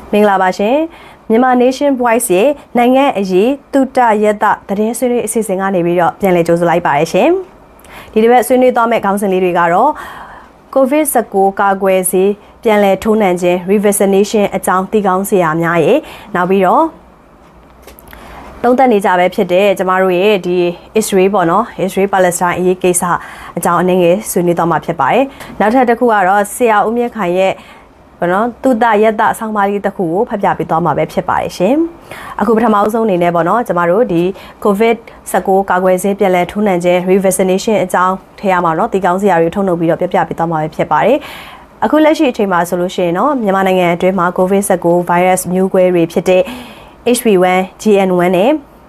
မင်္ဂလာပါရှင်မြန်မာ Nation Voice ရဲ့နိုင်ငံအရေးတုတရတသတင်းဆွေးနွေးအစီအစဉ်ကနေပြီးတော့ပြန်လည်ကြိုဆိုလိုက်ပါရရှင်ဒီတစ်ပတ်ဆွေးနွေးသွားမယ့်ခေါင်းစဉ်လေးတွေကတော့ COVID-19 ကာကွယ်ဆေးပြန်လည်ထိုးနှံခြင်း revaccination အကြောင်းသိကောင်းစရာများရဲ့နောက်ပြီးတော့သုံးသပ်နေကြပဲဖြစ်တဲ့ကျမတို့ရဲ့ဒီ Israel ပေါ့နော် Israel Palestine အရေးကိစ္စအကြောင်းအနည်းငယ်ဆွေးနွေးသွားမှာဖြစ်ပါတယ်နောက်ထပ်တစ်ခုကတော့ဆရာဦးမြင့်ခိုင်ရဲ့ဘာနော်တုတရတဆောင်းပါးလေးတစ်ခုကိုဖတ်ပြပေးသွားမှာပဲဖြစ်ပါတယ်ရှင်အခုပထမအဆုံးအနေနဲ့ပေါ့နော်ကျမတို့ဒီ COVID-19 ကာကွယ်ဆေးပြန်လည်ထိုးနှံခြင်း revaccination အကြောင်းထည့်ရမှာနော်ဒီကောင်းစရာတွေထုတ်လုပ်ပြီးတော့ပြပြပေးသွားမှာပဲဖြစ်ပါတယ်အခုလက်ရှိအချိန်မှာဆိုလို့ရှိရင်နော်မြန်မာနိုင်ငံအတွင်းမှာ COVID-19 virus မျိုးကွဲတွေဖြစ်တဲ့ HV1, GN1 နဲ့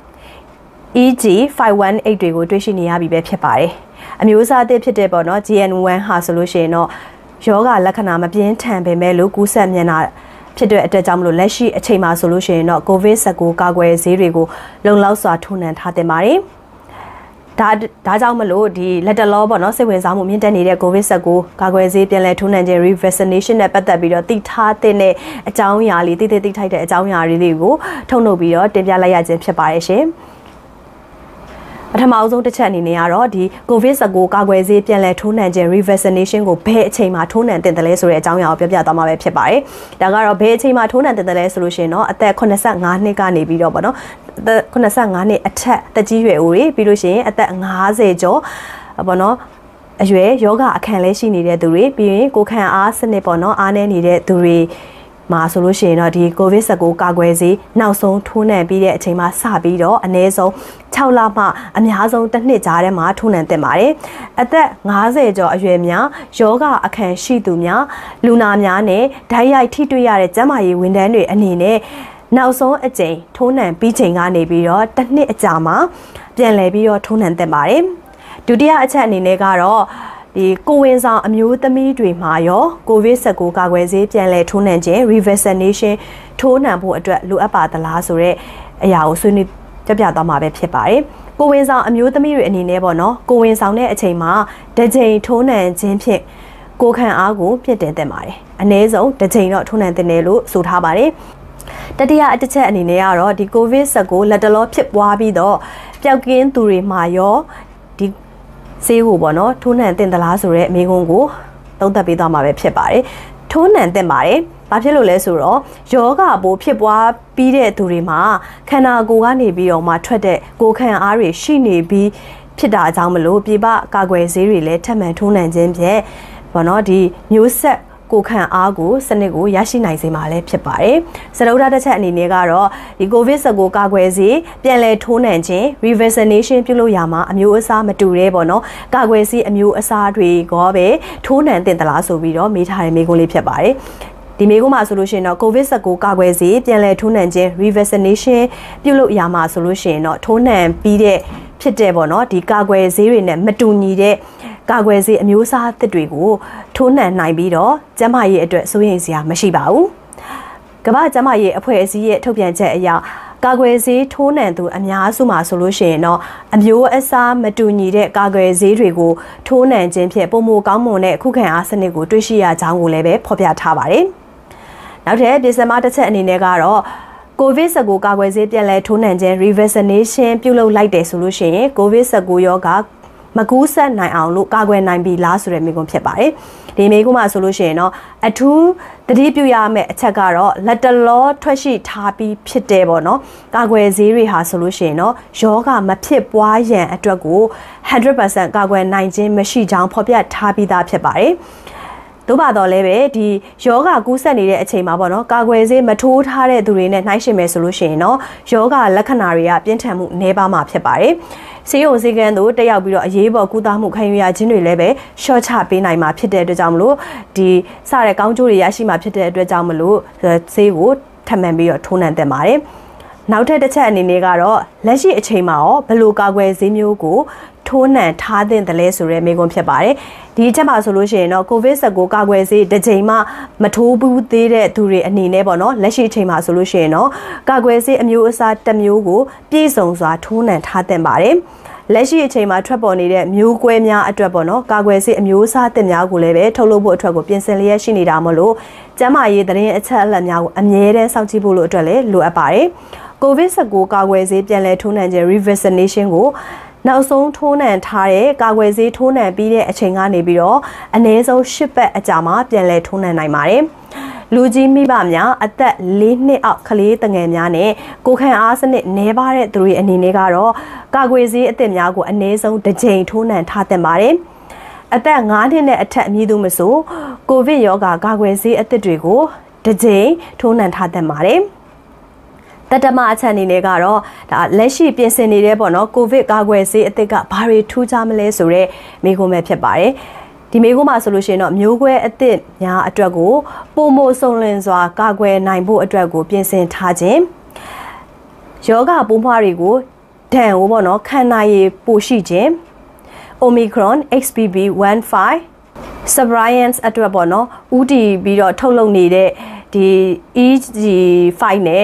EG518 တွေကိုတွေ့ရှိနေရပြီပဲဖြစ်ပါတယ်အမျိုးအစားအသစ်ဖြစ်တဲ့ပေါ့နော် GN1 ဟာဆိုလို့ရှိရင်တော့ယောဂလက္ခဏာမပြင်းထန်ပေမဲ့လို့ကူးစက်မြန်တာဖြစ်တဲ့အတွက်ကြောင့်မလို့လက်ရှိအချိန်မှာဆိုလို့ရှိရင်တော့ COVID-19 ကာကွယ်ဆေးတွေကိုလုံလောက်စွာထိုးနှံထားတင်ပါတယ်ဒါကြောင့်မလို့ဒီလက်တလောပေါ့နော်စိတ်ဝင်စားမှုမြင့်တက်နေတဲ့ COVID-19 ကာကွယ်ဆေးပြန်လည်ထိုးနှံခြင်း revaccination နဲ့ပတ်သက်ပြီးတော့သိထားတဲ့အကြောင်းအရာလေးသိထိုက်တဲ့အကြောင်းအရာတွေကိုထုတ်လုပ်ပြီးတော့တင်ပြလိုက်ရခြင်းဖြစ်ပါတယ်ရှင်ပထမအဆုံးတစ်ချက်အနေနဲ့ကတော့ဒီ COVID-19 ကာကွယ်ဆေးပြန်လည်ထိုးနှံခြင်း revaccination ကိုဘယ်အချိန်မှာထိုးနှံတင်တယ်လဲဆိုတဲ့အကြောင်းအရာကိုပြောပြသွားမှာပဲဖြစ်ပါတယ်။ဒါကတော့ဘယ်အချိန်မှာထိုးနှံတင်တယ်လဲဆိုလို့ရှိရင်တော့အသက်85နှစ်ကနေပြီးတော့ပေါ့နော်အသက်85နှစ်အထက်တက်ကြီးရွယ်ဦးတွေပြီးလို့ရှိရင်အသက်50ကျော်ပေါ့နော်အရွယ်ယောဂအခံလဲရှိနေတဲ့သူတွေပြီးရင်ကိုခံအားစနစ်ပေါ့နော်အားနည်းနေတဲ့သူတွေမှာဆိုလို့ရှိရင်တော့ဒီ COVID-19 ကာကွယ်ဆေးနောက်ဆုံးထိုးနှံပြီးတဲ့အချိန်မှာစပြီးတော့အနည်းဆုံး6လမှအများဆုံးတစ်နှစ်ကြားထဲမှာထိုးနှံတင်ပါတယ်အသက်50ကျော်အရွယ်များယောဂအခန့်ရှိသူများလူနာများနဲ့ဓာတ်ရိုက်ထိတွေ့ရတဲ့ကျန်းမာရေးဝန်ထမ်းတွေအနေနဲ့နောက်ဆုံးအကြိမ်ထိုးနှံပြီးချိန်ကနေပြီးတော့တစ်နှစ်အကြာမှာပြန်လည်ပြီးတော့ထိုးနှံတင်ပါတယ်ဒုတိယအချက်အနေနဲ့ကတော့ဒီကိုဝင်ဆောင်အမျိုးသမီးတွေမှာရော COVID-19 ကာကွယ်ဆေးပြန်လည်ထိုးနှံခြင်း revaccination ထိုးနှံဖို့အတွက်လိုအပ်ပါသလားဆိုတဲ့အရာကိုဆွေးနွေးပြပြသွားမှာပဲဖြစ်ပါတယ်ကိုဝင်ဆောင်အမျိုးသမီးတွေအနေနဲ့ပေါ့နော်ကိုဝင်ဆောင်တဲ့အချိန်မှာတစ်ကြိမ်ထိုးနှံခြင်းဖြင့်ကိုခံအားကိုပြည့်တင်သင့်ပါတယ်အနည်းဆုံးတစ်ကြိမ်တော့ထိုးနှံသင့်တယ်လို့ဆိုထားပါတယ်တတိယအတစ်ချက်အနေနဲ့ကတော့ဒီ COVID-19 လက်တလောဖြစ်ပွားပြီးတော့ပျောက်ကင်းသူတွေမှာရောဒီဆေးကိုပေါ့နော်ထိုးနှံတင်သလားဆိုတဲ့မေးခွန်းကိုသုံးသပ်ပေးသွားမှာပဲဖြစ်ပါတယ်ထိုးနှံတင်ပါတယ်ဘာဖြစ်လို့လဲဆိုတော့ယောဂပိုးဖြစ်ပွားပြီးတဲ့သူတွေမှာခန္ဓာကိုယ်ကနေပြီးတော့မှထွက်တဲ့ကိုယ်ခံအားတွေရှိနေပြီးဖြစ်တာကြောင့်မလို့ပြပကာကွယ်ဆေးတွေလည်းထပ်မံထိုးနှံခြင်းဖြင့်ပေါ့နော်ဒီမျိုးဆက်ကိုခံအားကိုစနစ်ကိုရရှိနိုင်စေမှာလည်းဖြစ်ပါတယ်။စရုပ်ဓာတ်တစ်ချက်အနေနဲ့ကတော့ဒီ COVID-19 ကာကွယ်ဆေးပြန်လည်ထိုးနှံခြင်း revaccination ပြုလုပ်ရမှာအမျိုးအစားမတူတဲ့ပေါ့နော်။ကာကွယ်ဆေးအမျိုးအစားတွေကပဲထိုးနှံတင်သလားဆိုပြီးတော့မေးထားတဲ့မေးခွန်းလေးဖြစ်ပါတယ်။ဒီမေးခွန်းမှာဆိုလို့ရှိရင်တော့ COVID-19 ကာကွယ်ဆေးပြန်လည်ထိုးနှံခြင်း revaccination ပြုလုပ်ရမှာဆိုလို့ရှိရင်တော့ထိုးနှံပြီးတဲ့ဖြစ်တဲ့ပေါ့နော်ဒီကာကွယ်ဆေးတွေနဲ့မတူညီတဲ့ကာကွယ်ဆေးအမျိုးအစားသစ်တွေကိုထိုးနှံနိုင်ပြီးတော့ကျန်းမာရေးအတွက်စိုးရိမ်စရာမရှိပါဘူး။ကမ္ဘာ့ကျန်းမာရေးအဖွဲ့အစည်းရဲ့ထုတ်ပြန်ချက်အရကာကွယ်ဆေးထိုးနှံသူအများစုမှာဆိုလို့ရှိရင်တော့အမျိုးအစားမတူညီတဲ့ကာကွယ်ဆေးတွေကိုထိုးနှံခြင်းဖြင့်ပုံမကောင်းမွန်တဲ့ခုခံအားစနစ်ကိုတွေ့ရှိရကြောင်းကိုလည်းပဲဖော်ပြထားပါတယ်။နောက်ထပ်ဒီဇင်ဘာတစ်ချက်အနေနဲ့ကတော့ COVID-19 ကာကွယ်ဆေးပြန်လည်ထိုးနှံခြင်း revaccination ပြုလုပ်လိုက်တယ်ဆိုလို့ရှိရင် COVID-19 ရောဂါမကူးစက်နိုင်အောင်လို့ကာကွယ်နိုင်ပြီလားဆိုတဲ့မေးခွန်းဖြစ်ပါတယ်။ဒီမေးခွန်းမှာဆိုလို့ရှိရင်တော့အထူးသတိပြုရမယ့်အချက်ကတော့လက်တလောထွက်ရှိထားပြီးဖြစ်တယ်ပေါ့နော်။ကာကွယ်ဆေးတွေဟာဆိုလို့ရှိရင်တော့ယောဂမဖြစ်ပွားရန်အတွက်ကို 100% ကာကွယ်နိုင်ခြင်းမရှိကြောင်းဖော်ပြထားပြီးသားဖြစ်ပါတယ်။သို့ပါတော့လည်းပဲဒီယောဂကူးစက်နေတဲ့အချိန်မှာပေါ့နော်ကာကွယ်ဆေးမထိုးထားတဲ့သူတွေနဲ့နှိုင်းယှဉ်မယ်ဆိုလို့ရှိရင်တော့ယောဂလက္ခဏာတွေကပြင်းထန်မှုနည်းပါးမှာဖြစ်ပါတယ်ဆေးရုံဆေးကန်းတို့တက်ရောက်ပြီးတော့အရေးပေါ်ကုသမှုခံယူရခြင်းတွေလည်းပဲရှော့ချပေးနိုင်မှာဖြစ်တဲ့အတွက်ကြောင့်မလို့ဒီစတဲ့ကောင်းကျိုးတွေရရှိမှာဖြစ်တဲ့အတွက်ကြောင့်မလို့ဆေးကိုထပ်မံပြီးတော့ထိုးနှံသင့်ပါတယ်နောက်ထပ်တစ်ချက်အနေနဲ့ကတော့လက်ရှိအချိန်မှာရောဘယ်လိုကာကွယ်ဆေးမျိုးကိုထိုးနှံထားတဲ့တလဲဆိုရဲမေးခွန်းဖြစ်ပါတယ်ဒီအချက်မှာဆိုလို့ရှိရင်တော့ COVID-19 ကာကွယ်ဆေးတစ်ချိန်မှမထိုးဘူးသေးတဲ့သူတွေအနေနဲ့ပေါ့နော်လက်ရှိအချိန်မှာဆိုလို့ရှိရင်တော့ကာကွယ်ဆေးအမျိုးအစားတစ်မျိုးကိုပြည့်စုံစွာထိုးနှံထားသင့်ပါတယ်လက်ရှိအချိန်မှာထွက်ပေါ်နေတဲ့မျိုးကွဲများအတွက်ပေါ့နော်ကာကွယ်ဆေးအမျိုးအစားအသစ်များကိုလည်းပဲထုတ်လုပ်ဖို့အတွက်ကိုပြင်ဆင်လျက်ရှိနေတာမလို့ကျန်းမာရေးသတင်းအချက်အလက်များကိုအမြဲတမ်းစောင့်ကြည့်ဖို့လို့အတွက်လည်းလိုအပ်ပါတယ်။ COVID-19 ကာကွယ်ဆေးပြန်လည်ထိုးနှံခြင်း revaccination ကိုနောက်ဆုံးထိုးနှံထားတဲ့ကာကွယ်ဆေးထိုးနှံပြီးတဲ့အချိန်ကနေပြီးတော့အနည်းဆုံး10ပတ်အကြာမှာပြန်လည်ထိုးနှံနိုင်ပါတယ်။လူကြီးမိဘများအသက်4နှစ်အောက်ကလေးငယ်များနဲ့ကိုယ်ခံအားစနစ်နည်းပါးတဲ့သူတွေအနေနဲ့ကတော့ကာကွယ်ဆေးအသစ်များကိုအနည်းဆုံးတစ်ကြိမ်ထိုးနှံထားသင့်ပါတယ်။အသက်5နှစ်နဲ့အထက်အမည်သူမဆိုကိုဗစ်ရောဂါကာကွယ်ဆေးအသစ်တွေကိုတစ်ကြိမ်ထိုးနှံထားသင့်ပါတယ်။တတမအချက်အနေနဲ့ကတော့ဒါလက်ရှိပြင်ဆင်နေတဲ့ပေါ့နော်ကိုဗစ်ကာကွယ်ဆေးအသစ်ကဘာတွေထူးခြားမလဲဆိုတော့မိကုံးပဲဖြစ်ပါတယ်ဒီမိကုံးမှာဆိုလို့ရှိရင်တော့မျိုးကွဲအသစ်များအတွက်ကိုပုံမဆုံလင်စွာကာကွယ်နိုင်ဖို့အတွက်ကိုပြင်ဆင်ထားခြင်းယောဂပိုးမွှားတွေကိုဒဏ်ကိုပေါ့နော်ခံနိုင်ရည်ပိုရှိခြင်း Omicron XBB.1.5 Subvariants အတွက်ပေါ့နော်ဥတီပြီးတော့ထုတ်လုပ်နေတဲ့ဒီ EG5 နဲ့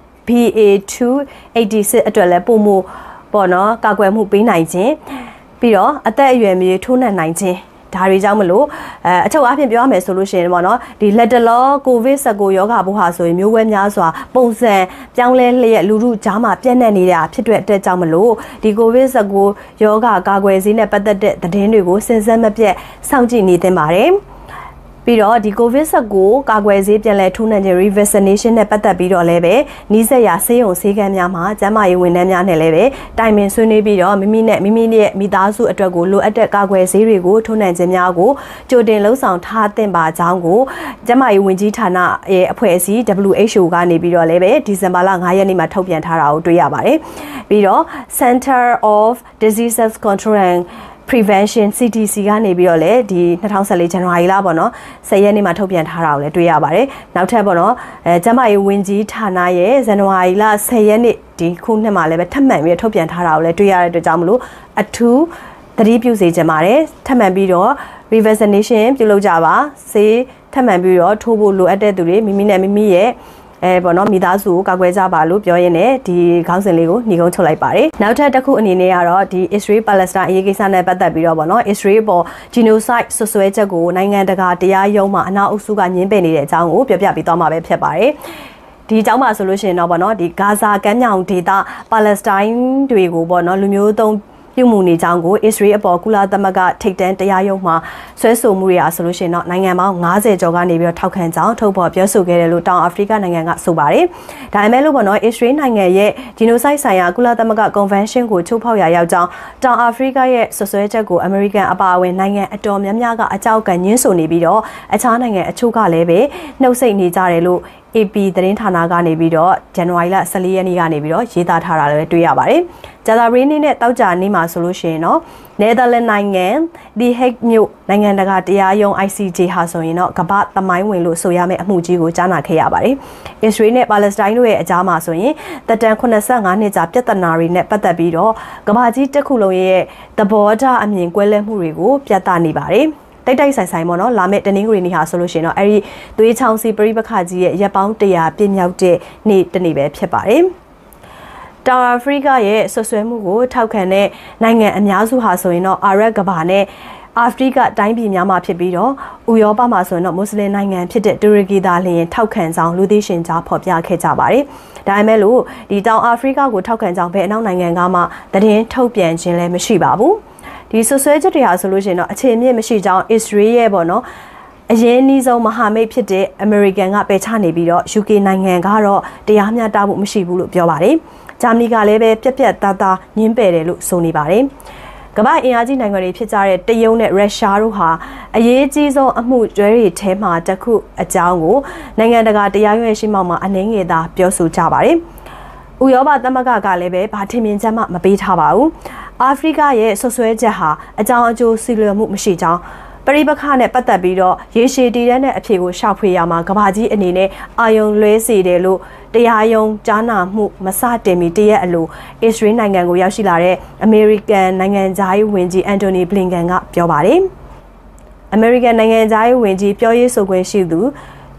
BA286 အတွက်လည်းပုံမပေါ့နော်ကာကွယ်မှုပေးနိုင်ခြင်းပြီးတော့အသက်အရွယ်မြေထိုးနှံနိုင်ခြင်းဒါတွေကြောင့်မလို့အချုပ်အပြင်ပြောရမယ်ဆိုလို့ရှိရင်ပေါ့နော်ဒီလက်တလောကိုဗစ်19ရောဂါပိုးဟာဆိုရင်မျိုးဝဲများစွာပုံစံပြောင်းလဲလျက်လူထုကြားမှာပြန့်နှံ့နေတာဖြစ်တဲ့အတွက်ကြောင့်မလို့ဒီကိုဗစ်19ရောဂါကာကွယ်ဆေးနဲ့ပတ်သက်တဲ့သတင်းတွေကိုစဉ်ဆက်မပြတ်စောင့်ကြည့်နေသင့်ပါတယ်ပြီးတော့ဒီ COVID-19 ကာကွယ်ဆေးပြန်လည်ထိုးနှံခြင်း revaccination နဲ့ပတ်သက်ပြီးတော့လည်းပဲနှီးစက်ရာဆေးရုံဆေးခန်းများမှာကျန်းမာရေးဝန်ထမ်းများနဲ့လည်းပဲတိုင်ပင်ဆွေးနွေးပြီးတော့မိမိရဲ့မိသားစုအတွက်ကိုလိုအပ်တဲ့ကာကွယ်ဆေးတွေကိုထိုးနှံခြင်းများကိုကြိုတင်လှုံ့ဆော်ထားသင့်ပါကြောင်းကိုကျန်းမာရေးဝန်ကြီးဌာနရဲ့အဖွဲ့အစည်း WHO ကနေပြီးတော့လည်းပဲဒီဇင်ဘာလ9ရက်နေ့မှာထုတ်ပြန်ထားတာကိုတွေ့ရပါတယ်ပြီးတော့ Center of Disease Control and Prevention CDC ကနေပြီးတော့လေဒီ2014 January လပေါ့နော်10ရက်နေ့မှာထုတ်ပြန်ထားတာကိုလည်းတွေ့ရပါတယ်နောက်ထပ်ပေါ့နော်ကျန်းမာရေးဝန်ကြီးဌာနရဲ့ January လ10ရက်နေ့ဒီခုနှစ်မှာလည်းပဲထပ်မံပြီးထုတ်ပြန်ထားတာကိုလည်းတွေ့ရတဲ့အတွက်ကြောင့်မလို့အထူးသတိပြုစေချင်ပါတယ်ထပ်မံပြီးတော့ revaccination ပြုလုပ်ကြပါဆေးထပ်မံပြီးတော့ထိုးဖို့လိုအပ်တဲ့သူတွေမိမိရဲ့ပေါ့နော်မိသားစုကိုကာကွယ်ကြပါလို့ပြောရင်းနဲ့ဒီခေါင်းစဉ်လေးကိုညီကုန်းချုပ်လိုက်ပါတယ်နောက်ထပ်တစ်ခုအနေနဲ့ကတော့ဒီ Israel Palestine အရေးကိစ္စနဲ့ပတ်သက်ပြီးတော့ပေါ့နော် Israel ပေါ် genocide ဆွဆွဲချက်ကိုနိုင်ငံတကာတရားရုံးမှာအနောက်အုပ်စုကညှင်းပယ်နေတဲ့အကြောင်းကိုပြောပြပေးသွားမှာပဲဖြစ်ပါတယ်ဒီအကြောင်းမှာဆိုလို့ရှိရင်တော့ပေါ့နော်ဒီဂါဇာကမ်းမြောင်ဒေသပါလက်စတိုင်းတွေကိုပေါ့နော်လူမျိုးတုံးပြုမှုနေကြောင်းကို Israel အပေါ်ကုလသမဂ္ဂထိပ်တန်းတရားရုံးမှာဆွဲဆိုမှုတွေအားဆိုလို့ရှိရင်တော့နိုင်ငံပေါင်း90ကျော်ကနေပြီးတော့ထောက်ခံကြောင်းထုတ်ဖော်ပြောဆိုခဲ့တယ်လို့တောင်အာဖရိကနိုင်ငံကဆိုပါတယ်။ဒါပေမဲ့လို့ပေါ့နော် Israel နိုင်ငံရဲ့ genocide ဆိုင်ရာကုလသမဂ္ဂ convention ကိုချိုးဖောက်ရာရောက်ကြောင်းတောင်အာဖရိကရဲ့ဆွဆွဲချက်ကို American အပါအဝင်နိုင်ငံအတော်များများကအကြောက်ကန်ညှင်းဆိုနေပြီးတော့အခြားနိုင်ငံအချို့ကလည်းပဲနှုတ်ဆက်နေကြတယ်လို့AP သတင်းဌာနကနေပြီးတော့ January လ14ရက်နေ့ကနေပြီးတော့ရေးသားထားတာလည်းတွေ့ရပါတယ်။ဂျာသာရီနေ့နဲ့တောက်ကြနေ့မှာဆိုလို့ရှိရင်တော့ Netherlands နိုင်ငံ The Hague မြို့နိုင်ငံတကာတရားရုံး ICJ ဟာဆိုရင်တော့ကမ္ဘာသမိုင်းဝင်လို့ဆိုရမယ့်အမှုကြီးကိုကြားနာခဲ့ရပါတယ်။ Israel နဲ့ Palestine တို့ရဲ့အကြားမှာဆိုရင်တက်တန်85နှစ်ကြာပြဿနာတွေနဲ့ပတ်သက်ပြီးတော့ကမ္ဘာကြီးတစ်ခုလုံးရဲ့သဘောထားအမြင်ကွဲလွဲမှုတွေကိုပြသနေပါတယ်။တိုက်ဆိုင်ပေါ့နော်လာမယ့်တနင်္ဂနွေနေ့ဟာဆိုလို့ရှိရင်တော့အဲ့ဒီသွေးချောင်းစီပရိပခကြီးရဲ့ရပ်ပေါင်း100ပြည့်မြောက်တဲ့နေ့တစ်နေ့ပဲဖြစ်ပါတယ်။တောင်အာဖရိကရဲ့ဆွဆွဲမှုကိုထောက်ခံတဲ့နိုင်ငံအများစုဟာဆိုရင်တော့အာရပ်ကမ္ဘာနဲ့အာဖရိကတိုင်းပြည်များမှာဖြစ်ပြီးတော့ဥရောပမှာဆိုရင်တော့မွတ်စလင်နိုင်ငံဖြစ်တဲ့တူရကီသားလျင်ထောက်ခံကြောင်းလူသိရှင်ကြားဖော်ပြခဲ့ကြပါတယ်။ဒါပေမဲ့လို့ဒီတောင်အာဖရိကကိုထောက်ခံကြောင်းဘယ်အနောက်နိုင်ငံကမှသတင်းထုတ်ပြန်ခြင်းလည်းမရှိပါဘူး။ဒီဆွဆွဲချက်တွေဟာဆိုလို့ရှိရင်တော့အခြေအမြစ်မရှိကြောင်း Israel ရဲ့ပေါ့နော်အရင်အနည်းဆုံးမဟာမိတ်ဖြစ်တဲ့ American ကပယ်ချနေပြီးတော့ UK နိုင်ငံကတော့တရားမျှတမှုမရှိဘူးလို့ပြောပါတယ်။ဂျာမနီကလည်းပဲပြက်ပြက်သားသားညှင်းပယ်တယ်လို့ဆိုနေပါတယ်။ကမ္ဘာအင်အားကြီးနိုင်ငံတွေဖြစ်ကြတဲ့တရုတ်နဲ့ရုရှားတို့ဟာအရေးကြီးဆုံးအမှုကျွဲတွေထဲမှာတစ်ခုအကြောင်းကိုနိုင်ငံတကာတရားရုံးရဲ့ရှေ့မှောက်မှာအနှင်းငယ်သာပြောဆိုကြပါတယ်။ဥရောပသမဂ္ဂကလည်းပဲဘာထင်မြင်ချက်မှမပေးထားပါဘူး။အာဖရိကရဲ့ဆွဆွဲချက်ဟာအကြောင်းအကျိုးစီလျော်မှုမရှိကြောင်းပရိပခနဲ့ပတ်သက်ပြီးတော့ရေရှည်တည်တဲ့အဖြေကိုရှောက်ဖွေရမှာကဘာကြီးအနေနဲ့အာယုံလွဲစေတယ်လို့တရားရုံးကြားနာမှုမစတင်မီတရက်အလို Israel နိုင်ငံကိုရောက်ရှိလာတဲ့ American နိုင်ငံသားရေးဝန်ကြီး Antony Blinken ကပြောပါတယ်။ American နိုင်ငံသားရေးဝန်ကြီးပြောရေးဆိုခွင့်ရှိသူ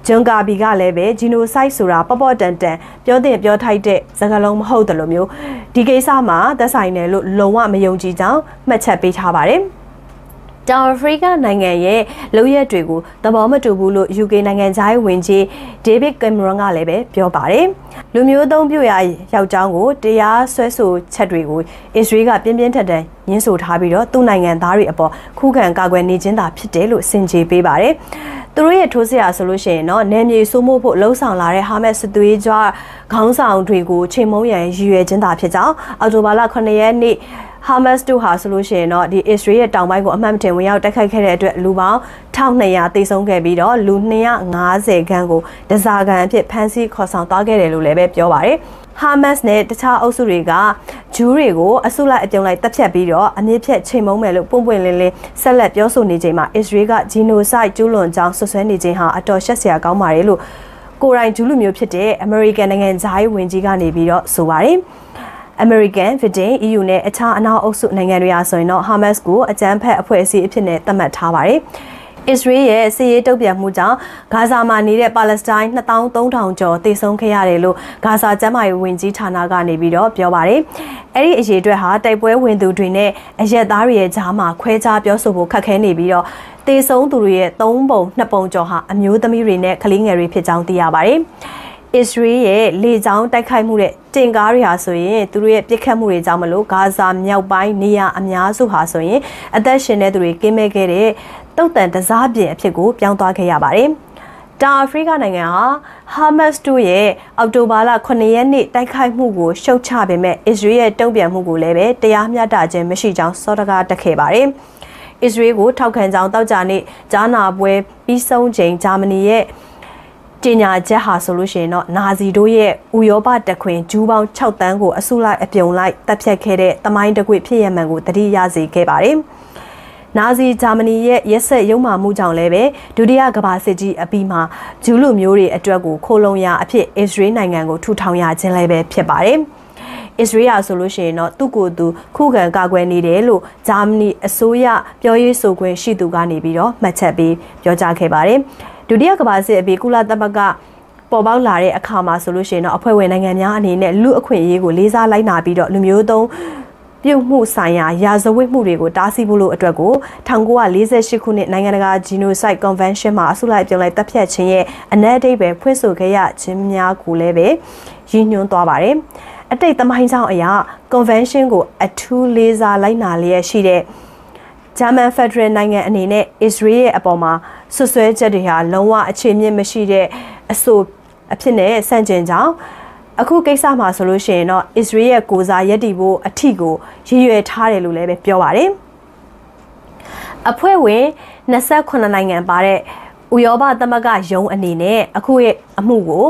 ဂျွန်ကာဘီကလည်းပဲ genocide ဆိုတာပေါ့တန်ပြောတဲ့ပြောထိုက်တဲ့စကားလုံးမဟုတ်တယ်လို့မျိုးဒီကိစ္စမှာသက်ဆိုင်တယ်လို့လုံးဝမယုံကြည်ကြောင်းမှတ်ချက်ပေးထားပါတယ်။တောင်အာဖရိကနိုင်ငံရဲ့လုပ်ရက်တွေကိုသဘောမတူဘူးလို့ UK နိုင်ငံသားရေးဝန်ကြီး David Cameron ကလည်းပဲပြောပါတယ်။လူမျိုးသုံးပြရယောက်ျောင်းကိုတရားစွဲဆိုချက်တွေကို Israel ကပြင်းပြင်းထန်ထန်ညှင်းဆိုထားပြီးတော့သူ့နိုင်ငံသားတွေအပေါ်ခုခံကာကွယ်နေခြင်းသာဖြစ်တယ်လို့ဆင်ခြေပေးပါတယ်။သူတို့ရဲ့ထိုးစစ်အားဆိုလို့ရှိရင်တော့နယ်မြေစိုးမိုးဖို့လှုံ့ဆော်လာတဲ့ဟာမတ်စ်သွေးကြွခေါင်းဆောင်တွေကိုချိန်မုံရန်ရည်ရွယ်ခြင်းသာဖြစ်ကြောင်းအောက်တိုဘာလ9ရက်နေ့ဟာမတ်စ်တို့ဟာဆိုလို့ရှိရင်တော့ဒီ Israel ရဲ့တောင်ပိုင်းကိုအမှတ်မတင်ဝင်ရောက်တိုက်ခိုက်ခဲ့တဲ့အတွက်လူပေါင်း1200သေဆုံးခဲ့ပြီးတော့လူ250ခန်းကိုဒဇာကန်အဖြစ်ဖမ်းဆီးခေါ်ဆောင်သွားခဲ့တယ်လို့လည်းပဲပြောပါတယ်။ဟာမတ်စ်နဲ့တခြားအုပ်စုတွေကဂျူးတွေကိုအစုလိုက်အပြုံလိုက်တပ်ဖြတ်ပြီးတော့အမြင့်ဖြတ်ချိန်မုံမယ်လို့ပွင့်ပွင့်လင်းလင်းဆက်လက်ပြောဆိုနေချိန်မှာ Israel က genocide ကျူးလွန်ကြောင်းဆွဆွဲနေခြင်းဟာအတော်ရှက်စရာကောင်းပါတယ်လို့ကိုယ်တိုင်ဂျူးလူမျိုးဖြစ်တဲ့ American နိုင်ငံသားရေးဝန်ကြီးကနေပြီးတော့ဆိုပါတယ်။ American, Britain, EU နဲ့အခြားအနောက်အုပ်စုနိုင်ငံတွေအားဆိုရင်တော့ Hamas ကိုအကြမ်းဖက်အဖွဲ့အစည်းအဖြစ်နဲ့သတ်မှတ်ထားပါတယ်။ Israel ရဲ့စစ်ရေးတုံ့ပြန်မှုကြောင့်ဂါဇာမှာနေတဲ့ပါလက်စတိုင်း2300ကျော်သေဆုံးခဲ့ရတယ်လို့ဂါဇာကျန်းမာရေးဝန်ကြီးဌာနကနေပြီးတော့ပြောပါတယ်။အဲ့ဒီအရေးအတွက်ဟာတိုက်ပွဲဝင်သူတွေနဲ့အရက်သားတွေရဲ့ကြားမှာခွဲခြားပြောဆိုဖို့ခက်ခဲနေပြီးတော့သေဆုံးသူတွေရဲ့3ပုံ2ပုံကျော်ဟာအမျိုးသမီးတွေနဲ့ကလေးငယ်တွေဖြစ်ကြောင်းသိရပါတယ်။ Israel ရဲ့လေကြောင်းတိုက်ခိုက်မှုတဲ့တင်ကားတွေဟာဆိုရင်သူတို့ရဲ့ပြစ်ခတ်မှုတွေကြောင့်မလို့ဂါဇာမြောက်ပိုင်းနေရာအများစုဟာဆိုရင်အသက်ရှင်တဲ့သူတွေကင်းမဲ့ခဲ့တဲ့တုတ်တန်တစားပြင်အဖြစ်ကိုပြောင်းသွားခဲ့ရပါတယ်။တောင်အာဖရိကနိုင်ငံဟာဟာမတ်စ်တို့ရဲ့အောက်တိုဘာလ9ရက်နေ့တိုက်ခိုက်မှုကိုရှုတ်ချပေမဲ့ Israel ရဲ့တုံ့ပြန်မှုကိုလည်းပဲတရားမျှတခြင်းမရှိကြောင်းစောတကားတက်ခဲ့ပါတယ်။ Israel ကိုထောက်ခံကြောင်းတောက်ကြနေ့ဂျာနာပွဲပြီးဆုံးချိန်ဂျာမနီရဲ့ကျညာချက်ဟာဆိုလို့ရှိရင်တော့နာဇီတို့ရဲ့ဥရောပတခွင်ဂျူးပေါင်း6တန်းကိုအစုလိုက်အပြုံလိုက်တပ်ဖြတ်ခဲ့တဲ့တမိုင်းတကွေဖြစ်ရမှန်ကိုတတိယစေခဲ့ပါတယ်။နာဇီဂျာမနီရဲ့ရက်ဆက်ရုံမှမှုကြောင့်လည်းပဲဒုတိယကမ္ဘာစစ်ကြီးအပြီးမှာဂျူးလူမျိုးတွေအတွက်ကိုခိုလုံရာအဖြစ်အစ္စရေးနိုင်ငံကိုထူထောင်ရခြင်းလည်းပဲဖြစ်ပါတယ်။အစ္စရေးဆိုလို့ရှိရင်တော့သူ့ကိုယ်သူခုခံကာကွယ်နေတယ်လို့ဂျာမနီအစိုးရပြောရေးဆိုခွင့်ရှိသူကနေပြီးတော့မှတ်ချက်ပေးပြောကြားခဲ့ပါတယ်။ဒုတိယကမ္ဘာစစ်အပြီးကုလသမဂ္ဂပေါ်ပေါက်လာတဲ့အခါမှာဆိုလို့ရှိရင်တော့အဖွဲ့ဝင်နိုင်ငံများအနေနဲ့လူအခွင့်အရေးကိုလေးစားလိုက်နာပြီးတော့လူမျိုးသုံးပြုတ်မှုဆိုင်ရာရာဇဝတ်မှုတွေကိုတားဆီးဖို့လို့အတွက်ကို1948ခုနှစ်နိုင်ငံတကာ Genocide Convention မှာအစုလိုက်ပြုံလိုက်တပ်ဖြတ်ခြင်းရဲ့အနက်အဓိပ္ပာယ်ဖွင့်ဆိုခဲ့ရခြင်းများကိုလည်းပဲရည်ညွှန်းသွားပါတယ်။အတိတ်သမိုင်းကြောင်းအရာ Convention ကိုအထူးလေးစားလိုက်နာလျက်ရှိတဲ့ဂျာမန်ဖက်ဒရယ်နိုင်ငံအနေနဲ့ Israel ရဲ့အပေါ်မှာဆွဆွဲချက်တွေဟာလုံးဝအခြေမြင့်မရှိတဲ့အဆိုအဖြစ်နဲ့ဆန့်ကျင်ကြောင်းအခုကိစ္စမှာဆိုလို့ရှိရင်တော့ Israel ရဲ့ကိုစားရည်တည်ဖို့အထီကိုရည်ရွယ်ထားတယ်လို့လည်းပဲပြောပါတယ်။အဖွဲ့ဝင်28နိုင်ငံပါတဲ့ဥရောပသမဂ္ဂယုံအနေနဲ့အခုရဲ့အမှုကို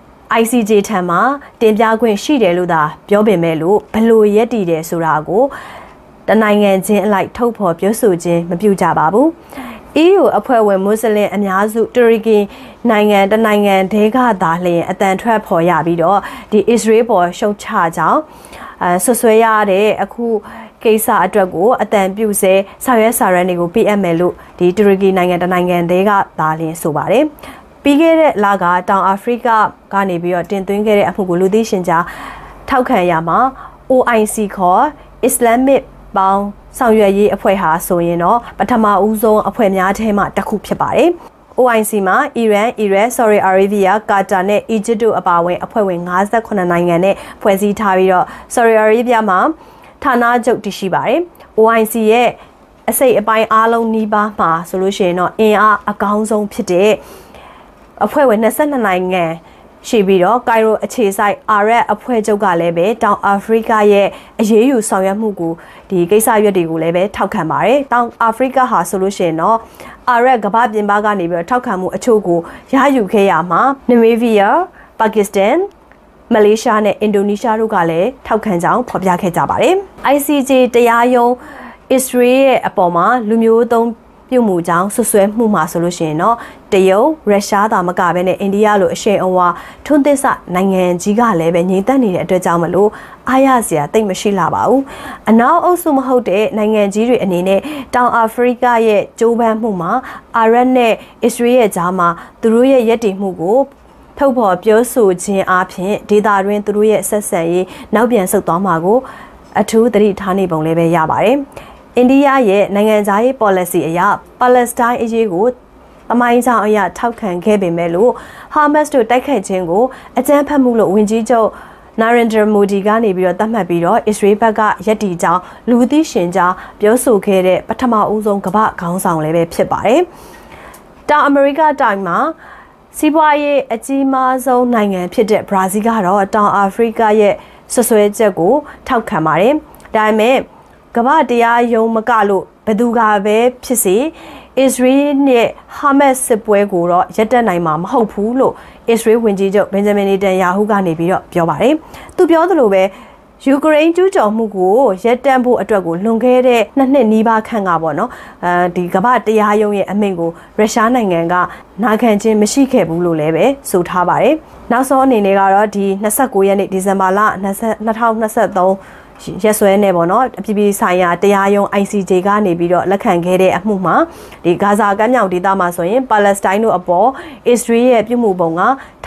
ICJ ထံမှာတင်ပြခွင့်ရှိတယ်လို့သာပြောပေမဲ့လို့ဘလို့ရည်တည်တယ်ဆိုတာကိုတနိုင်ငံချင်းအလိုက်ထုတ်ဖော်ပြောဆိုခြင်းမပြုကြပါဘူး။ EU အဖွဲ့ဝင်မွတ်စလင်အများစုတူရကီနိုင်ငံတနိုင်ငံဒေကသာလျင်အတန်ထွက်ဖော်ရပြီးတော့ဒီ Israel ပေါ်ရှုတ်ချကြောင်းဆွဆွဲရတဲ့အခုကိစ္စအတွက်ကိုအတန်ပြုစဲဆောင်ရွက်စာရန်တွေကိုပေးအပ်မယ်လို့ဒီတူရကီနိုင်ငံတနိုင်ငံဒေကသာလျင်ဆိုပါတယ်။ပြီးခဲ့တဲ့လကတောင်အာဖရိကကနေပြီးတော့တင်သွင်းခဲ့တဲ့အမှုကိုလူသိရှင်ကြားထောက်ခံရမှာ OIC ခေါ် Islamic ပေါင်းဆောင်ရွက်ရေးအဖွဲ့ဟာဆိုရင်တော့ပထမဦးဆုံးအဖွဲ့များထဲမှာတစ်ခုဖြစ်ပါတယ်။ OIC မှာအီရန်၊ ဆော်ဒီအာရေဗျ၊ကာတာနဲ့အီဂျစ်တို့အပါအဝင်အဖွဲ့ဝင်58နိုင်ငံနဲ့ဖွဲ့စည်းထားပြီးတော့ဆော်ဒီအာရေဗျမှာဌာနချုပ်တည်ရှိပါတယ်။ OIC ရဲ့အစိတ်အပိုင်းအားလုံးနီးပါးမှာဆိုလို့ရှိရင်တော့အင်အားအကောင်းဆုံးဖြစ်တဲ့အဖွဲ့ဝင်22နိုင်ငံရှိပြီးတော့ကိုင်ရိုအခြေစိုက်အာရပ်အဖွဲ့ချုပ်ကလည်းပဲတောင်အာဖရိကရဲ့အရေးယူဆောင်ရွက်မှုကိုဒီကိစ္စရွက်တွေကိုလည်းပဲထောက်ခံပါတယ်။တောင်အာဖရိကဟာဆိုလို့ရှိရင်တော့အာရပ်ကမ္ဘာပြင်ပကနေပြီးတော့ထောက်ခံမှုအချို့ကိုရယူခဲ့ရမှာနမီးဗီးယား၊ပါကစ္စတန်၊မလေးရှားနဲ့အင်ဒိုနီးရှားတို့ကလည်းထောက်ခံကြောင်းဖော်ပြခဲ့ကြပါတယ်။ ICJ တရားရုံး Israel ရဲ့အပေါ်မှာလူမျိုးသုံးပြုတ်မှုကြောင့်ဆွဆွဲမှုမှာဆိုလို့ရှိရင်တော့တရုတ်ရုရှားသာမကဘဲနဲ့အိန္ဒိယလိုအရှိန်အဝါထွန်းသစ်စနိုင်ငံကြီးကလည်းပဲငြိမ်သက်နေတဲ့အတွက်ကြောင့်မလို့အားရစရာတိတ်မရှိလာပါဘူးအနောက်အုပ်စုမဟုတ်တဲ့နိုင်ငံကြီးတွေအနေနဲ့တောင်အာဖရိကရဲ့ကြိုးပမ်းမှုမှာအာရပ်နဲ့အစ္စရေးရဲ့ကြားမှာသူတို့ရဲ့ရည်တည်မှုကိုထုတ်ဖော်ပြောဆိုခြင်းအပြင်ဒေသတွင်းသူတို့ရဲ့ဆက်ဆံရေးနောက်ပြန်ဆုတ်သွားမှာကိုအထူးသတိထားနေပုံလည်းပဲရပါတယ်အိန္ဒိယရဲ့နိုင်ငံခြားရေး policy အရပါလက်စတိုင်းအရေးကိုအမိုင်းဆောင်အရာထောက်ခံခဲ့ပေမဲ့လို့ဟာမတ်စ်တို့တိုက်ခိုက်ခြင်းကိုအကြမ်းဖက်မှုလို့ဝန်ကြီးချုပ်နာရင်ဒရာမိုဒီကနေပြီးတော့သတ်မှတ်ပြီးတော့အစ္စရေးဘက်ကယက်တီကြောင်းလူသိရှင်ကြားပြောဆိုခဲ့တဲ့ပထမဦးဆုံးကမ္ဘာခေါင်းဆောင်လည်းပဲဖြစ်ပါတယ်။တောင်အမေရိကတိုင်းမှာစီးပွားရေးအကြီးမားဆုံးနိုင်ငံဖြစ်တဲ့ဘရာဇီးကတော့တောင်အာဖရိကရဲ့ဆွဆွဲချက်ကိုထောက်ခံပါတယ်။ဒါပေမဲ့ကမ္ဘာတရားရုံးမကလို့ဘယ်သူကပဲဖြစ်စေအစ္စရေးနဲ့ဟာမတ်စစ်ပွဲကိုတော့ရပ်တန့်နိုင်မှာမဟုတ်ဘူးလို့အစ္စရေးဝန်ကြီးချုပ်ဘင်ဂျမင်နေတန်ယာဟုကနေပြီးတော့ပြောပါတယ်။သူပြောသလိုပဲယူကရိန်းကျူးကျော်မှုကိုရပ်တန့်ဖို့အတွက်ကိုလွန်ခဲ့တဲ့2 နှစ်နီးပါးခန့်ကပေါ့နော်ဒီကမ္ဘာတရားရုံးရဲ့အမိန့်ကိုရုရှားနိုင်ငံကနာခံခြင်းမရှိခဲ့ဘူးလို့လည်းပဲဆိုထားပါတယ်။နောက်ဆုံးအနေနဲ့ကတော့ဒီ29ရက်နေ့ဒီဇင်ဘာလ2023ရက်စွဲနေပေါ့နော်အပြည်ပြည်ဆိုင်ရာတရားရုံး ICJ ကနေပြီးတော့လက်ခံခဲ့တဲ့အမှုမှာဒီဂါဇာကမ်းမြောင်ဒေသမှာဆိုရင်ပါလက်စတိုင်းတို့အပေါ်အစ္စရေးရဲ့ပြုမှုပုံက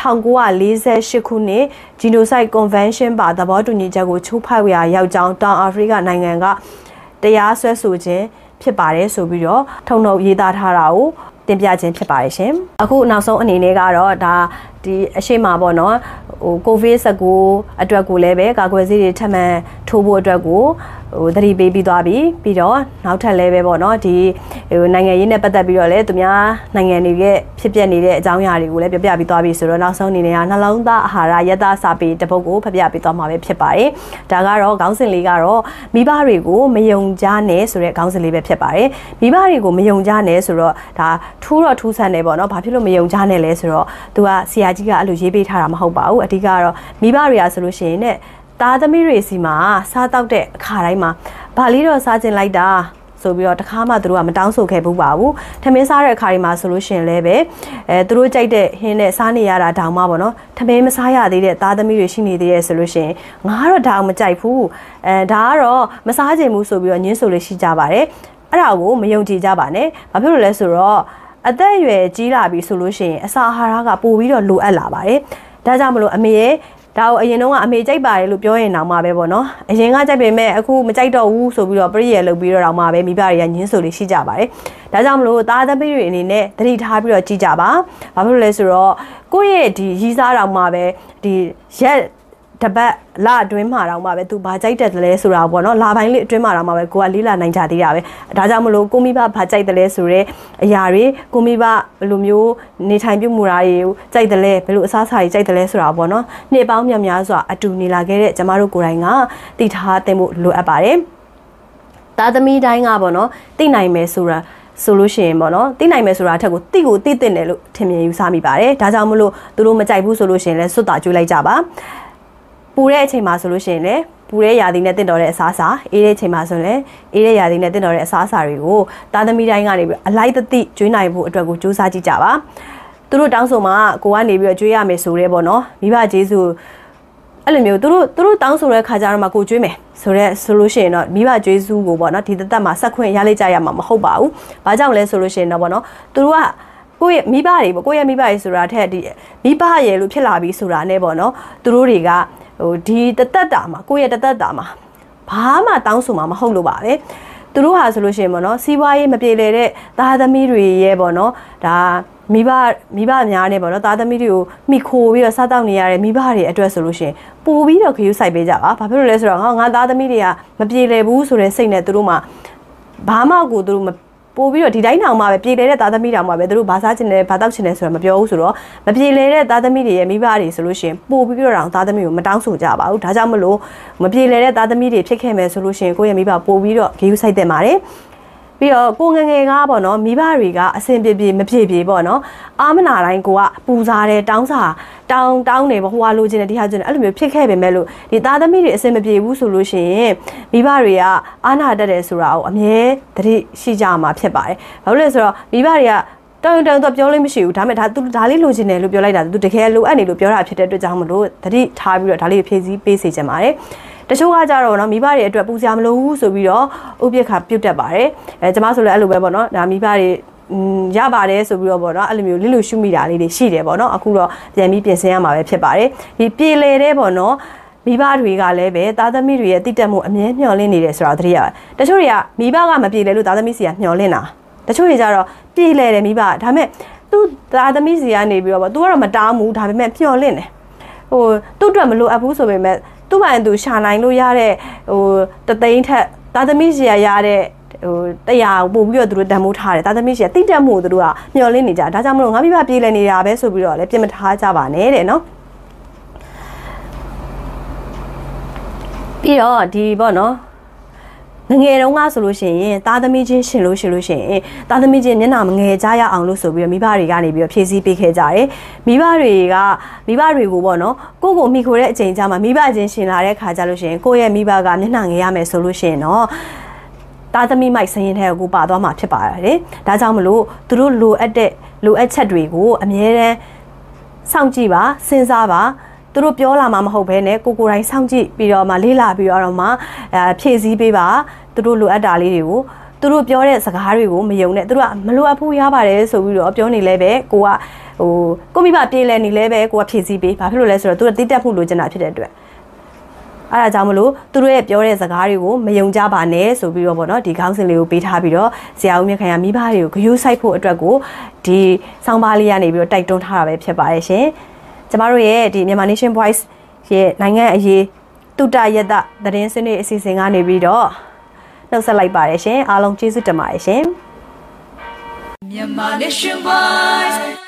1948ခုနှစ် Genocide Convention ပါသဘောတူညီချက်ကိုချိုးဖောက်ရာရောက်ကြောင်းတောင်အာဖရိကနိုင်ငံကတရားစွဲဆိုခြင်းဖြစ်ပါတယ်ဆိုပြီးတော့ထုံနှုတ်ရေးသားထားတာကိုတင်ပြခြင်းဖြစ်ပါတယ်ရှင်အခုနောက်ဆုံးအနေနဲ့ကတော့ဒါဒီအရှိမပေါ့နော်ကိုဗစ်-19အတွက်ကိုလည်းပဲကာကွယ်ဆေးတွေထပ်မံထိုးဖို့အတွက်ကိုသတိပေးပြီးသွားပြီပြီးတော့နောက်ထပ်လည်းပဲပေါ့နော်ဒီနိုင်ငံရေးနဲ့ပတ်သက်ပြီးတော့လည်းသူများနိုင်ငံတွေရဲ့ဖြစ်ပျက်နေတဲ့အကြောင်းအရာတွေကိုလည်းပြပြပြီးသွားပြီဆိုတော့နောက်ဆုံးအနေနဲ့ကနှလုံးသားအာဟာရယတစာပေတစ်ပုဒ်ကိုဖပြပြီးသွားမှာပဲဖြစ်ပါတယ်ဒါကတော့ခေါင်းစဉ်လေးကတော့မိဘတွေကိုမယုံကြနဲ့ဆိုတဲ့ခေါင်းစဉ်လေးပဲဖြစ်ပါတယ်မိဘတွေကိုမယုံကြနဲ့ဆိုတော့ဒါထူးတော့ထူးဆန်းတယ်ပေါ့နော်ဘာဖြစ်လို့မယုံကြနဲ့လဲဆိုတော့သူကဆရာကြီးကအဲ့လိုရေးပေးထားတာမဟုတ်ပါဘူးအဓိကကတော့မိဘတွေကဆိုလို့ရှိရင်ねသားသမီးတွေစီမှာစားတောက်တဲ့အခါတိုင်းမှာဗာလေးတော့စားကျင်လိုက်တာဆိုပြီးတော့တခါမှသူတို့ကမတောင်းဆိုခဲ့ဘူးပါဘူးထမင်းစားတဲ့အခါတွေမှာဆိုလို့ရှိရင်လည်းပဲသူတို့ကြိုက်တဲ့ဟင်းနဲ့စားနေရတာတောင်မှပေါ့နော်ထမင်းမစားရသေးတဲ့သားသမီးတွေရှိနေသေးရဲ့ဆိုလို့ရှိရင်ငါကတော့ဒါအောင်မကြိုက်ဘူးဒါကတော့မစားချင်ဘူးဆိုပြီးတော့ညင်းဆိုလို့ရှိကြပါတယ်အဲ့ဒါကိုမယုံကြည်ကြပါနဲ့ဘာဖြစ်လို့လဲဆိုတော့အသက်အရွယ်ကြီးလာပြီဆိုလို့ရှိရင်အစာအာဟာရကပိုပြီးတော့လိုအပ်လာပါတယ်ဒါကြောင့်မလို့အမေရဲ့ဒါကိုအရင်တော့ကအမေကြိုက်ပါတယ်လို့ပြောရင်တောင်မှပဲပေါ့နော်အရင်ကကြိုက်ပေမဲ့အခုမကြိုက်တော့ဘူးဆိုပြီးတော့ပြည့်ရလုပ်ပြီးတော့တောင်မှပဲမိဘတွေကညင်းဆိုလေးရှိကြပါတယ်ဒါကြောင့်မလို့သားသမီးတွေအနေနဲ့သတိထားပြီးတော့ကြည့်ကြပါဘာဖြစ်လို့လဲဆိုတော့ကိုယ့်ရဲ့ဒီရီးစားတောင်မှပဲဒီရက်တပတ်လအတွင်းမှာတောင်မှပဲသူဘာကြိုက်တယ်လဲဆိုတာပေါ့နော်လာပိုင်းလေးအတွင်းမှာတောင်မှပဲကိုကလေးလာနိုင်ကြသေးတာပဲဒါကြောင့်မလို့ကိုမိဘဘာကြိုက်တယ်လဲဆိုတော့အရာတွေကိုမိဘဘယ်လိုမျိုးနေထိုင်ပြုမှုတာတွေကိုကြိုက်တယ်လဲဘယ်လိုအစားအစာတွေကြိုက်တယ်လဲဆိုတာပေါ့နော်နှစ်ပေါင်းများစွာအတူနေလာခဲ့တဲ့ကျမတို့ကိုယ်တိုင်ကသိထားသင့်ဖို့လိုအပ်ပါတယ်သားသမီးတိုင်းကပေါ့နော်သိနိုင်မယ်ဆိုတာဆိုလို့ရှိရင်ပေါ့နော်သိနိုင်မယ်ဆိုတာအထက်ကိုသိကိုသိတဲ့လို့ထင်မြင်ယူဆမိပါတယ်ဒါကြောင့်မလို့သူတို့မကြိုက်ဘူးဆိုလို့ရှိရင်လည်းစွတ်တာကျွေးလိုက်ကြပါပူတဲ့အချိန်မှာဆိုလို့ရှိရင်လည်းပူတဲ့ရာသီနဲ့တင့်တော်တဲ့အစားအစာအေးတဲ့အချိန်မှာဆိုရင်လည်းအေးတဲ့ရာသီနဲ့တင့်တော်တဲ့အစားအစာတွေကိုသားသမီးတိုင်းကနေပြီးအလိုက်သတိကျွေးနိုင်ဖို့အတွက်ကိုစူးစမ်းကြည့်ကြပါသူတို့တောင်းဆိုမှာကိုကနေပြီးတော့ကျွေးရမယ်ဆိုရဲပေါ့နော်မိဘကျေးဇူးအဲ့လိုမျိုးသူတို့တောင်းဆိုတဲ့ခါကျတော့မှကိုကျွေးမယ်ဆိုလို့ရှိရင်တော့မိဘကျေးဇူးကိုပေါ့နော်ဒီသက်မှာဆက်ခွင့်ရလိုက်ကြရမှာမဟုတ်ပါဘူးဘာကြောင့်လဲဆိုလို့ရှိရင်တော့ပေါ့နော်သူတို့ကကိုယ့်ရဲ့မိဘတွေပေါ့ကိုယ့်ရဲ့မိဘတွေဆိုတာထက်ဒီမိဘရဲ့လို့ဖြစ်လာပြီဆိုတာနဲ့ပေါ့နော်သူတို့တွေကဒီတသက်တာမှာကိုယ့်ရဲ့တသက်တာမှာဘာမှတောင်းဆိုမှာမဟုတ်လို့ပါပဲသူတို့ဟာဆိုလို့ရှိရင်ပေါ့နော်စီးပွားရေးမပြေလည်တဲ့သားသမီးတွေရဲ့ပေါ့နော်ဒါမိဘများနဲ့ပေါ့နော်သားသမီးတွေကိုမိခိုပြီးတော့စားတောက်နေရတဲ့မိဘတွေအတွက်ဆိုလို့ရှိရင်ပို့ပြီးတော့ခရူးဆိုင်ပေးကြပါဘာဖြစ်လို့လဲဆိုတော့ငါသားသမီးတွေကမပြေလည်ဘူးဆိုတဲ့စိတ်နဲ့သူတို့မှဘာမှကိုသူတို့ပို့ပြီးတော့ဒီတိုင်းတောင်မှပဲပြေလည်တဲ့သားသမီးတောင်မှပဲသူတို့ဘာစားချင်လဲဘာတောက်ချင်လဲဆိုတာမပြောဘူးဆိုတော့မပြေလည်တဲ့သားသမီးတွေရဲ့မိဘတွေဆိုလို့ရှိရင်ပို့ပြီးတော့သားသမီးကိုမတောင်းဆိုကြပါဘူးဒါကြောင့်မလို့မပြေလည်တဲ့သားသမီးတွေဖြစ်ခဲ့မယ်ဆိုလို့ရှိရင်ကိုယ့်ရဲ့မိဘပို့ပြီးတော့ဂရုစိုက်သင့်ပါတယ်ပြီးတော့ကိုငငယ်ကားပေါ့နော်မိဘတွေကအဆင်ပြေပြေမပြေပြေပေါ့နော်အာမနာတိုင်းကိုကပူစားတယ်တောင်းနေပေါ့ဟိုဟာလိုချင်တယ်ဒီဟာချင်တယ်အဲ့လိုမျိုးဖြစ်ခဲ့ပေမဲ့လို့ဒီသားသမီးတွေအဆင်မပြေဘူးဆိုလို့ရှိရင်မိဘတွေကအာနာတတ်တယ်ဆိုတာကိုအမြဲတတိရှိကြမှာဖြစ်ပါတယ်ဘာလို့လဲဆိုတော့မိဘတွေကတောင်းတော့ပြောလို့မရှိဘူးဒါပေမဲ့ဒါလေးလိုချင်တယ်လို့ပြောလိုက်တာသူတကယ်လိုအပ်နေလို့ပြောတာဖြစ်တဲ့အတွက်ကြောင့်မလို့တတိထားပြီးတော့ဒါလေးဖြည့်ဆည်းပေးစေချင်ပါတယ်တချို့ကကြတော့နော်မိဘတွေအတွက်ပူစရာမလိုဘူးဆိုပြီးတော့ဥပိ္ပခါပြုတ်တတ်ပါတယ်ကျမဆိုလည်းအဲ့လိုပဲပေါ့နော်ဒါမိဘတွေရပါတယ်ဆိုပြီးတော့ပေါ့နော်အဲ့လိုမျိုးလိလူရှုမိတာလေးတွေရှိတယ်ပေါ့နော်အခုတော့ပြန်ပြီးပြင်ဆင်ရမှာပဲဖြစ်ပါတယ်ဒီပြေလေတဲ့ပေါ့နော်မိဘတွေကလည်းပဲသားသမီးတွေရဲ့တိတက်မှုအမြဲမျှော်လင့်နေတယ်ဆိုတာသတိရပါတယ်တချို့တွေကမိဘကမပြေလေလို့သားသမီးစီကမျှော်လင့်တာတချို့တွေကြတော့ပြေလေတယ်မိဘဒါပေမဲ့သူ့သားသမီးစီကနေပြီးတော့ပေါ့သူကတော့မတောင်းဘူးဒါပေမဲ့မျှော်လင့်တယ်ဟိုသူ့အတွက်မလိုအပ်ဘူးဆိုပေမဲ့သူ့ဘာသူရှာနိုင်လို့ရတဲ့ဟိုတသိန်းထက်သားသမီးစီရတဲ့ဟိုတရားပို့ပြီးတော့သူတို့တန်မိုးထားတယ်သားသမီးစီတိတက်မှုသူတို့ကမျှော်လင့်နေကြဒါကြောင့်မလို့ငါမိဘပြေးလဲနေတာပဲဆိုပြီးတော့လည်းပြင်မထားကြပါနဲ့တဲ့နော်ပြီးတော့ဒီပေါ့နော်ငယ်တုန်းကဆိုလို့ရှိရင်သားသမီးချင်းရှင်လို့ရှိလို့ရှိရင်သားသမီးချင်းမျက်နှာမငယ်ကြရအောင်လို့ဆိုပြီးတော့မိဘတွေကနေပြီးတော့ဖြည့်ဆည်းပေးခဲ့ကြတယ်မိဘတွေကိုပေါ့နော်ကိုကိုမိခိုတဲ့အချိန်ကြာမှာမိဘချင်းရှင်လာတဲ့ခါကြလို့ရှိရင်ကိုယ့်ရဲ့မိဘကမျက်နှာငယ်ရမယ်ဆိုလို့ရှိရင်တော့သားသမီးမိုက်စရင်ထဲကိုပါသွားမှာဖြစ်ပါတယ်ဒါကြောင့်မလို့သူတို့လိုအပ်ချက်တွေကိုအမြဲတမ်းစောင့်ကြည့်ပါစဉ်းစားပါသူတို့ပြောလာမှာမဟုတ်ဘဲနဲ့ကိုယ်တိုင်စောင့်ကြည့်ပြီးတော့မှလေးလာပြီးတော့မှဖြည့်ဆည်းပေးပါသူတို့လိုအပ်တာလေးတွေကိုသူတို့ပြောတဲ့စကားတွေကိုမယုံနဲ့သူတို့ကမလိုအပ်ဘူးရပါတယ်ဆိုပြီးတော့ပြောနေလဲပဲကိုကကိုမိဘပြေးလဲနေလဲပဲကိုကဖြည့်ဆည်းပေးဘာဖြစ်လို့လဲဆိုတော့သူတို့တိတက်မှုလိုချင်တာဖြစ်တဲ့အတွက်အဲ့ဒါကြောင့်မလို့သူတို့ရဲ့ပြောတဲ့စကားတွေကိုမယုံကြပါနဲ့ဆိုပြီးတော့ဗောနော်ဒီခေါင်းစဉ်လေးကိုပေးထားပြီးတော့ဆရာဦးမြတ်ခိုင်ကမိဘတွေကိုဂရုစိုက်ဖို့အတွက်ကိုဒီဆောင်းပါးလေးကနေပြီးတော့တိုက်တွန်းထားတာပဲဖြစ်ပါတယ်ရှင်ကျမတို့ရဲ့ဒီမြန်မာ Nation Voice ရဲ့နိုင်ငံအရေးတုတရတသတင်းစနစ်အစီအစဉ်ကနေပြီးတော့နှုတ်ဆက်လိုက်ပါတယ်ရှင်အားလုံးကျေးဇူးတင်ပါတယ်ရှင်မြန်မာ Nation Voice